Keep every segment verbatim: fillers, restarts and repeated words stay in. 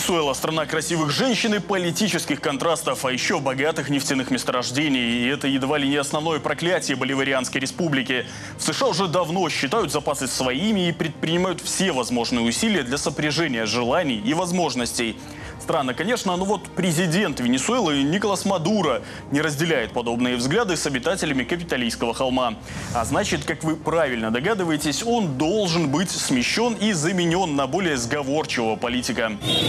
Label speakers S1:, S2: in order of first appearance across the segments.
S1: Венесуэла – страна красивых женщин и политических контрастов, а еще богатых нефтяных месторождений. И это едва ли не основное проклятие Боливарианской республики. В США уже давно считают запасы своими и предпринимают все возможные усилия для сопряжения желаний и возможностей. Странно, конечно, но вот президент Венесуэлы Николас Мадуро не разделяет подобные взгляды с обитателями Капитолийского холма. А значит, как вы правильно догадываетесь, он должен быть смещен и заменен на более сговорчивого политика.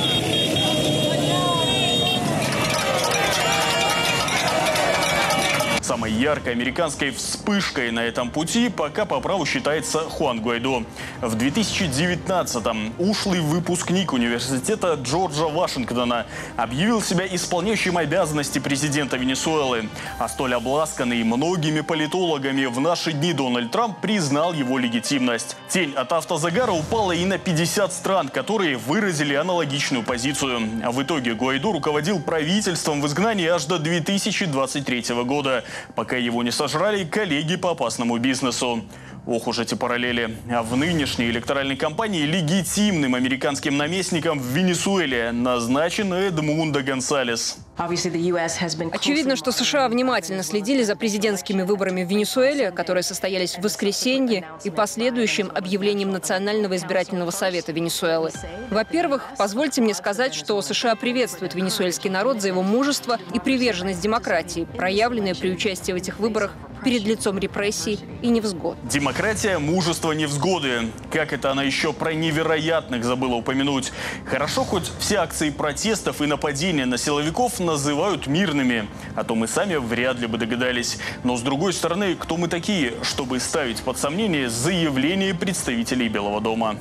S1: Самой яркой американской вспышкой на этом пути пока по праву считается Хуан Гуайдо. В две тысячи девятнадцатом ушлый выпускник университета Джорджа Вашингтона объявил себя исполняющим обязанности президента Венесуэлы. А столь обласканный многими политологами в наши дни Дональд Трамп признал его легитимность. Тень от автозагара упала и на пятьдесят стран, которые выразили аналогичную позицию. А в итоге Гуайдо руководил правительством в изгнании аж до две тысячи двадцать третьего года. Пока его не сожрали коллеги по опасному бизнесу. Ох уж эти параллели. А в нынешней электоральной кампании легитимным американским наместником в Венесуэле назначен Эдмундо Гонсалес.
S2: Очевидно, что США внимательно следили за президентскими выборами в Венесуэле, которые состоялись в воскресенье, и последующим объявлением Национального избирательного совета Венесуэлы. Во-первых, позвольте мне сказать, что США приветствует венесуэльский народ за его мужество и приверженность демократии, проявленные при участии в этих выборах перед лицом репрессий и невзгод.
S1: Демократия, мужество, невзгоды. Как это она еще про невероятных забыла упомянуть. Хорошо, хоть все акции протестов и нападения на силовиков называют мирными. А то мы сами вряд ли бы догадались. Но с другой стороны, кто мы такие, чтобы ставить под сомнение заявление представителей Белого дома?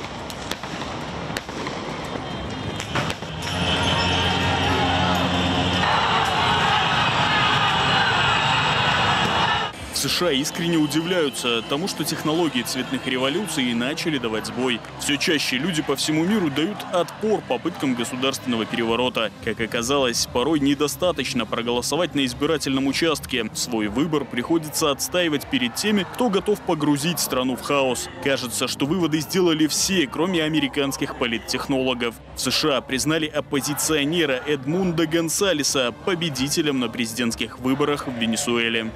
S1: В США искренне удивляются тому, что технологии цветных революций начали давать сбой. Все чаще люди по всему миру дают отпор попыткам государственного переворота. Как оказалось, порой недостаточно проголосовать на избирательном участке. Свой выбор приходится отстаивать перед теми, кто готов погрузить страну в хаос. Кажется, что выводы сделали все, кроме американских политтехнологов. В США признали оппозиционера Эдмундо Гонсалеса победителем на президентских выборах в Венесуэле.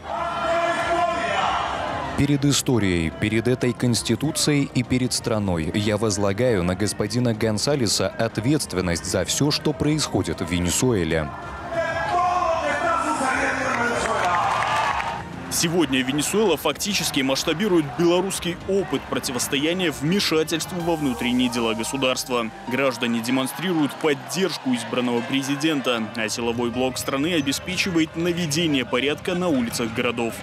S3: Перед историей, перед этой конституцией и перед страной я возлагаю на господина Гонсалеса ответственность за все, что происходит в Венесуэле.
S1: Сегодня Венесуэла фактически масштабирует белорусский опыт противостояния вмешательству во внутренние дела государства. Граждане демонстрируют поддержку избранного президента, а силовой блок страны обеспечивает наведение порядка на улицах городов.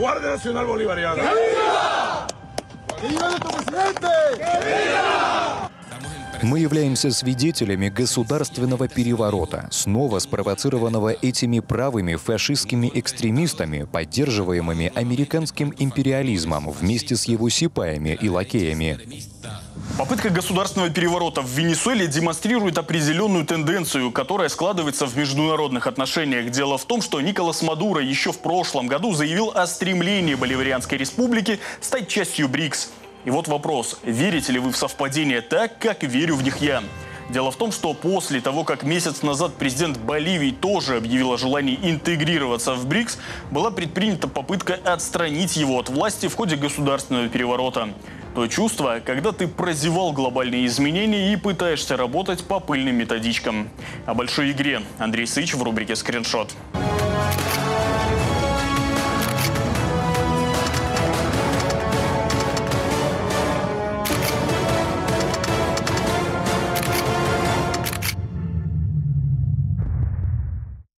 S3: Мы являемся свидетелями государственного переворота, снова спровоцированного этими правыми фашистскими экстремистами, поддерживаемыми американским империализмом вместе с его сипаями и лакеями.
S1: Попытка государственного переворота в Венесуэле демонстрирует определенную тенденцию, которая складывается в международных отношениях. Дело в том, что Николас Мадуро еще в прошлом году заявил о стремлении Боливарианской республики стать частью БРИКС. И вот вопрос, верите ли вы в совпадения так, как верю в них я? Дело в том, что после того, как месяц назад президент Боливии тоже объявил о желании интегрироваться в БРИКС, была предпринята попытка отстранить его от власти в ходе государственного переворота. То чувство, когда ты прозевал глобальные изменения и пытаешься работать по пыльным методичкам. О большой игре Андрей Сыч в рубрике «Скриншот».